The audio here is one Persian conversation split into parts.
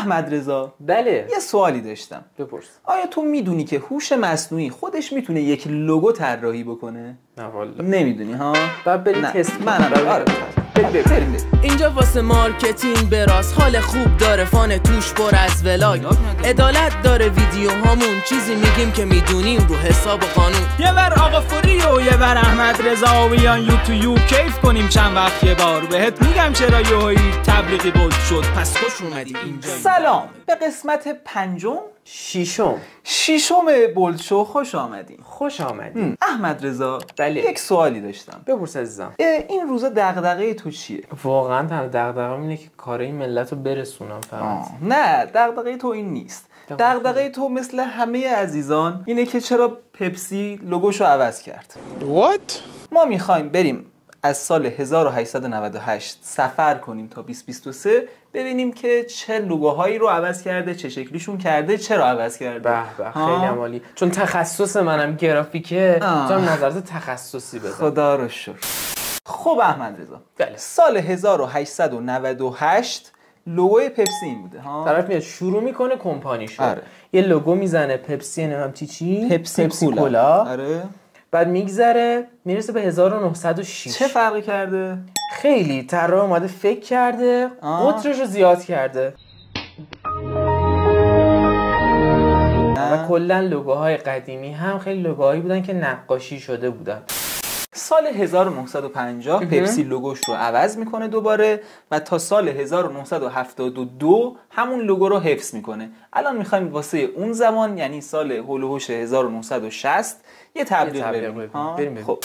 احمد رضا، بله یه سوالی داشتم. بپرس. آیا تو میدونی که هوش مصنوعی خودش میتونه یک لوگو طراحی بکنه؟ نه والا نمیدونی ها؟ بعد برید تست. منم آره. بریم. اینجا واسه مارکتینگ براس، حال خوب داره، فان توش پر از ولاگ، عدالت داره ویدیو هامون، چیزی میگیم که میدونیم رو حساب و قانون. یه بر آقا فوری و یه بر احمد رضا و بیان یو کیف کنیم چند وقت یه بار. بهت میگم چرا یوهی تبلیغی بود شد، پس خوش اومدی اینجا. سلام به قسمت ششم بولد شو خوش آمدین. خوش آمدین. احمد رضا، بله. یک سوالی داشتم. بپرس عزیزم. این روزا دغدغه تو چیه؟ واقعا دغدغه‌م اینه که کارای ملت رو برسونم فقط. نه دغدغه تو این نیست. دغدغه تو مثل همه عزیزان اینه که چرا پپسی لوگوشو عوض کرد. What؟ ما میخوایم بریم از سال 1898 سفر کنیم تا 2023 ببینیم که چه لوگوهایی رو عوض کرده، چه شکلیشون کرده، چرا عوض کرده. به خیلی عالی. چون تخصص منم گرافیکه، تو نظرت تخصصی بده. خدا رو شکر. خب احمد رضا، بله. سال 1898 لوگوی پپسی این بوده ها. طرف میاد شروع میکنه کمپانیشو. آره. یه لوگو میزنه پپسی، نمیدونم چی پپسی کولا. آره. بعد میگذره میرسه به 1906. چه فرقی کرده؟ خیلی طراح اومده فکر کرده، قطرش رو زیاد کرده. و کلا لوگوهای قدیمی هم خیلی لوگوهایی بودن که نقاشی شده بودن. سال 1950 پپسی لوگوش رو عوض میکنه دوباره و تا سال 1972 همون لوگو رو حفظ میکنه. الان میخوایم واسه اون زمان یعنی سال هولوش 1960 یه تبلیغ بریم. خب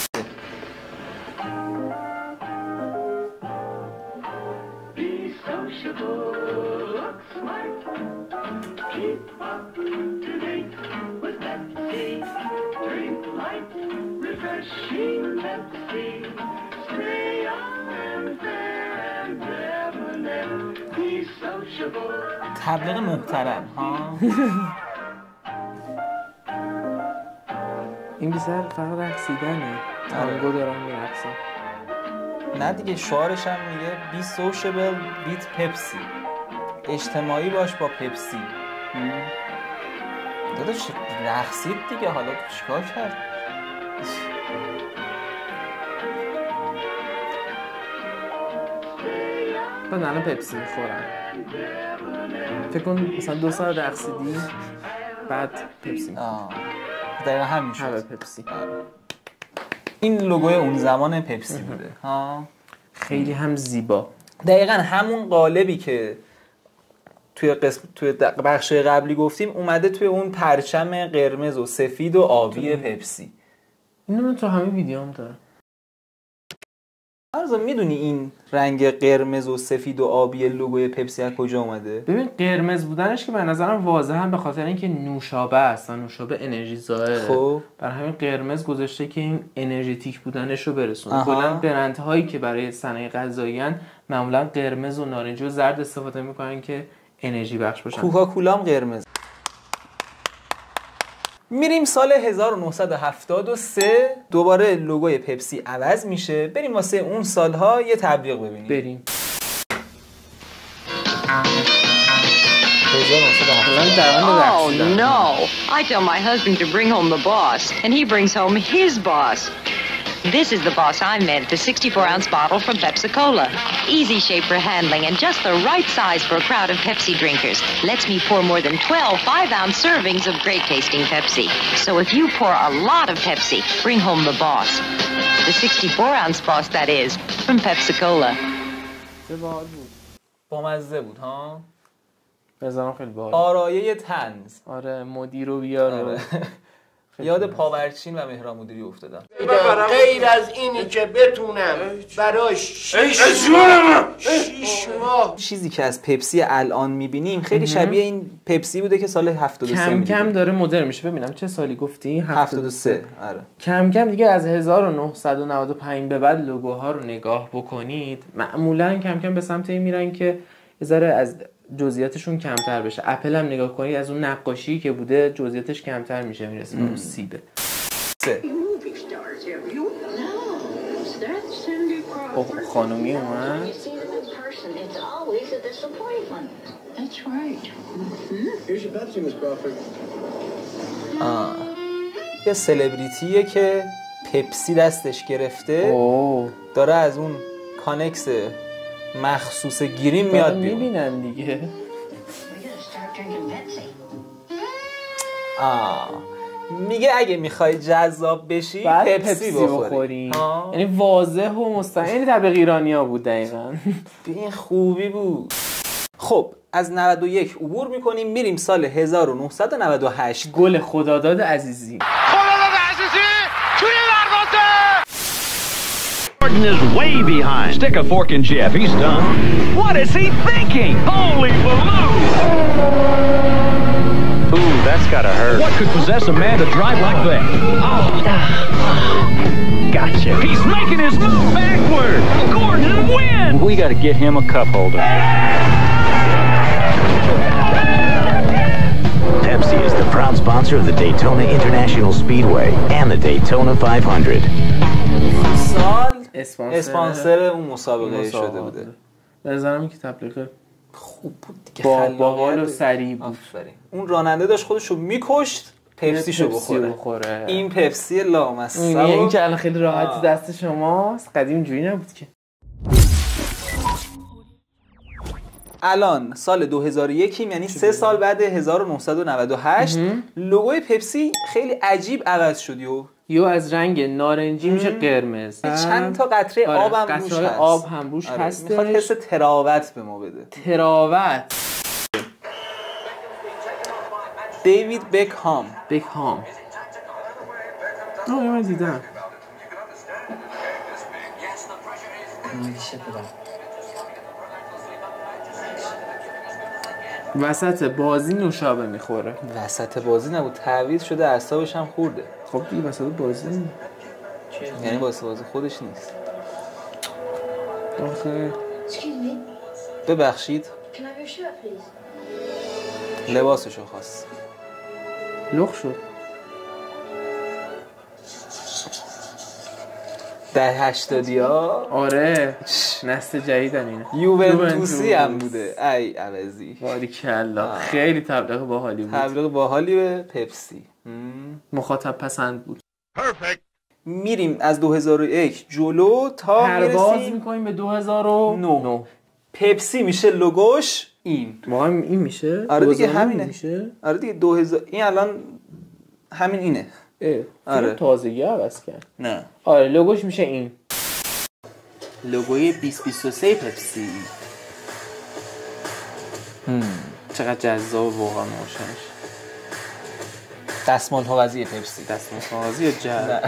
تبلیغ محترم ها. این بیشتر فقط رقصیدنه. تانگو دارن میرقصن. نه دیگه شعارش هم میگه بی سوشیبل بیت پپسی، اجتماعی باش با پپسی. داداش رقصید دیگه، حالا چیکار کرد؟ بعد الان پپسی میخورن. فکر کن مثلا 2 سال رقصیدی بعد پپسی. دقیقا همین شد. پپسی. این لوگوی اون زمان پپسی بوده ها. خیلی هم زیبا. دقیقا همون قالبی که توی بخش قبلی گفتیم اومده توی اون پرچم قرمز و سفید و آبی پپسی. اینو من تو همه ویدیوام دارم. عرضا میدونی این رنگ قرمز و سفید و آبی لوگوی پپسی از کجا اومده؟ ببین قرمز بودنش که به نظرم واضحه به خاطر اینکه نوشابه است، نوشابه انرژی زایه. خب برای همین قرمز گذاشته که این انرژتیک بودنش رو برسونه. کلا برندهایی که برای صنایع غذایی ان معمولا قرمز و نارنجی و زرد استفاده میکنن که انرژی بخش باشن. کوکاکولا هم قرمز. میریم سال 1973 دوباره لوگوی پپسی عوض میشه. بریم واسه اون سالها یه تبلیغ ببینیم. بریم. Oh no! I tell my husband to bring home the boss, and he brings home his boss. This is the boss I meant, the 64-ounce bottle from Pepsi-Cola. Easy shape for handling and just the right size for a crowd of Pepsi drinkers. Lets me pour more than 12 5-ounce servings of great-tasting Pepsi. So if you pour a lot of Pepsi, bring home the boss. The 64-ounce boss, that is, from Pepsi-Cola. بامزه بود ها؟ بزنم خیلی باحال. آرایه طنز. آره مدیر و بیار. یاد پاورچین و مهران مدیری افتادم. غیر از اینی که بتونم براش 6 ماه چیزی که از پپسی الان میبینیم خیلی شبیه این پپسی بوده که سال 73 کم کم داره مدرن میشه. ببینم چه سالی گفتی؟ 73. آره. کم کم دیگه از 1995 به بعد لوگوها رو نگاه بکنید معمولا کم کم به سمت این میرن که یه ذره از جزئیاتشون کمتر بشه. اپل هم نگاه کنید از اون نقاشی که بوده جزئیاتش کمتر میشه میرسه به اون سیبه. خانومی اومد. That's right. Here's your Pepsi, Miss Crawford. یه سلبریتیه که پپسی دستش گرفته داره از اون کانکس مخصوص گرین میاد بیرون. میبینن دیگه. میگه اگه میخوای جذاب بشی پپسی بخوری. یعنی واضح و مستقیم. یعنی طبق ایرانیا بود دقیقاً. این خوبی بود. خب از 91 عبور میکنیم میریم سال 1998. گل خداداد عزیزی. خداداد عزیزی توی دروازه. Jordan is way behind. Stick a fork in Jeff. He's done. What is he thinking? Holy baloo! Ooh, that's gotta hurt. What could possess a man to drive like that? Oh, gotcha. He's making his move backward. Gordon wins. We gotta get him a cup holder. Pepsi is the proud sponsor of the Daytona International Speedway and the Daytona 500. سال اسپانسر اون مسابقه شده بوده. به نظرم که تبلیغ خوب بود دیگه. با حال و سریع بود. اون راننده داشت خودشو میکشت پپسیشو بخوره. این پپسی لامصب. این که الان خیلی راحت دست شماست. قدیم جوری نبود که. الان سال 2001 یعنی 3 سال بعد 1998 لوگوی پپسی خیلی عجیب عوض شد یو از رنگ نارنجی میشه قرمز. چند تا قطره آب هم روش هست. آب هم روش هست. میخواد حس تراوت به ما بده. تراوت. دیوید بکهام. من دیدم. وسط بازی نوشابه میخوره. وسط بازی نبود، تعویض شده، اعصابش هم خورده. خب دیگه وسط بازی یعنی واسه بازی خودش نیست. آخه ببخشید لباسشو خواست. لخ شد. در 80ها. آره نسل جدیدن اینه. یوونتوسی هم بوده. ای عوضی. باریکلا. خیلی تبلیغ باحالی بود. تبلیغ باحالی به پپسی. مخاطب پسند بود. Perfect. میریم از 2001 جلو تا پرواز میکنیم به 2009. پپسی میشه لوگوش این. واقعا این میشه؟ آره دیگه همینه. میشه؟ آره دیگه 2000 این الان همین اینه. آره تازگی عوض کرد. نه. آره لوگوش میشه این. لوگوی 2023 پپسی. چقدر جذاب واقعا روشنش. دستمال کاغذی پپسی. دستمال کاغذی یا جعل؟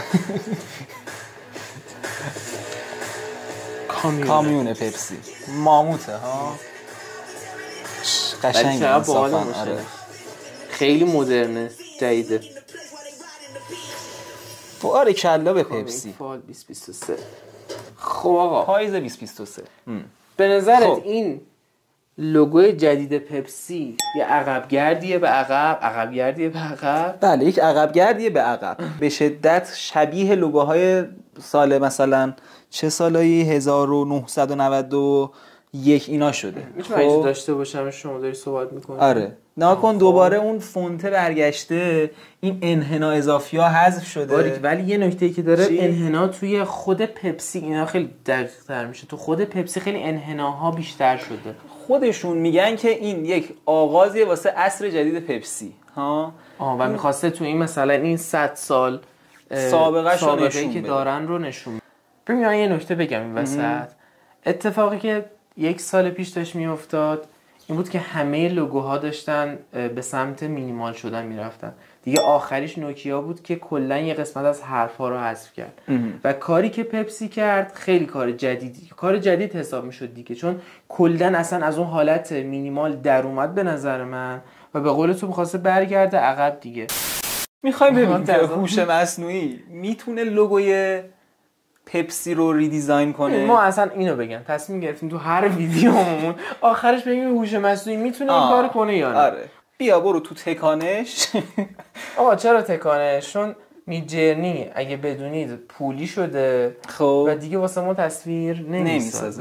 کامیون پپسی. ماموته ها. قشنگه انصافا. آره. خیلی مدرنه جدیده. باره کلا به پپسی. فال 2023. خب آقا پاییز 2023. به نظرت این لوگوی جدید پپسی یه عقبگردیه به عقب؟ بله یک عقبگردیه به عقب. به شدت شبیه لوگوهای سال مثلا چه سالایی 1991 اینا شده. میتونم داشته باشم شما داری صحبت میکنی؟ آره ناکن دوباره اون فونته برگشته، این انحنا اضافی ها حذف شده. ولی یه نکته‌ای که داره انحنا توی خود پپسی اینا خیلی دقیق تر میشه. تو خود پپسی خیلی انحناها بیشتر شده. خودشون میگن که این یک آغازیه واسه عصر جدید پپسی ها. و میخواسته تو این مثلا این 100 سال سابقه‌ای که دارن رو نشون بده. ببین یه نکته بگم این وسط. اتفاقی که 1 سال پیش داشت میافتاد این بود که همه لوگوها داشتن به سمت مینیمال شدن میرفتن دیگه. آخریش نوکیا بود که کلا یه قسمت از حرفا رو حذف کرد و کاری که پپسی کرد خیلی کار جدید حساب میشد دیگه، چون کلا اصلا از اون حالت مینیمال در اومد به نظر من و به قول تو می‌خواسته برگرده عقب دیگه. میخوایم ببینیم که هوش مصنوعی میتونه لوگوی پپسی رو ریدیزاین کنه. ما اصلا اینو بگم تصمیم گرفتیم تو هر ویدیومون آخرش بگیم هوش مصنوعی میتونه این کارو کنه یا نه. آره بیا برو تو تکانش. آقا چرا تکانش؟ چون میدجرنی اگه بدونید پولی شده. خب و دیگه واسه ما تصویر نمیسازه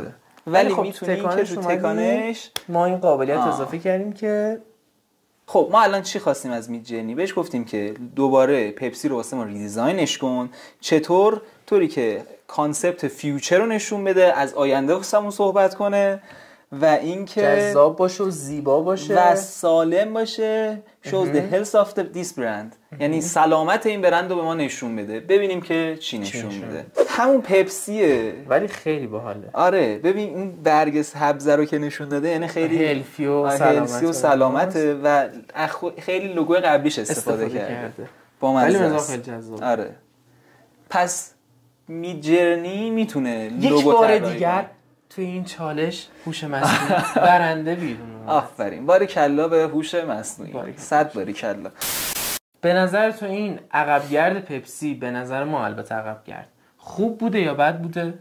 ولی خب میتونی که تو تکانش ما این قابلیت اضافه کردیم که خب ما الان چی خواستیم از میدجرنی؟ بهش گفتیم که دوباره پپسی رو واسه ما ریدیزاینش کن، چطور طوری که کانسپت فیوچر رو نشون بده، از آینده واسمون صحبت کنه و اینکه جذاب باشه و زیبا باشه و سالم باشه. shows the health of this brand، یعنی سلامت این برند رو به ما نشون بده، ببینیم که چی نشون میده. همون پپسیه ولی خیلی باحاله. آره ببین اون برگ سبز رو که نشون داده، یعنی خیلی هلفی و سلامته و خیلی لوگوی قبلیش استفاده کرده. با ولی خیلی جذاب. آره پس میدجرنی میتونه یک بار دیگر توی این چالش هوش مصنوعی برنده بیرون. آفرین، باریکلا به هوش مصنوعی، 100 باریکلا. به نظر تو این عقبگرد پپسی، به نظر ما البته عقبگرد، خوب بوده یا بد بوده؟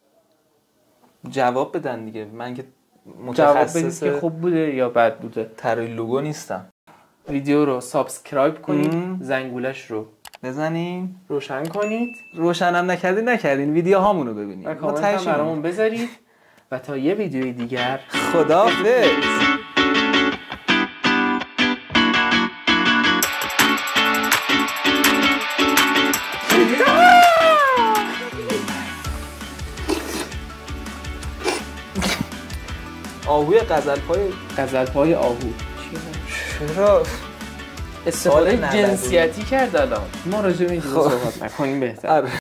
جواب بدن دیگه، من که متخصص که خوب بوده یا بد بوده طراح لوگو نیستم. ویدیو رو سابسکرایب کنید، زنگولش رو بزنین، روشن کنید. روشنم نکردین ویدیو هامون رو ببینید، کامنت هم برامون بذارید و تا یه ویدیوی دیگر خداحافظ. آهوی غزلپای آهو چرا استفاده جنسیتی کرد؟ الان ما راجع به این صحبت نکنیم بهتر.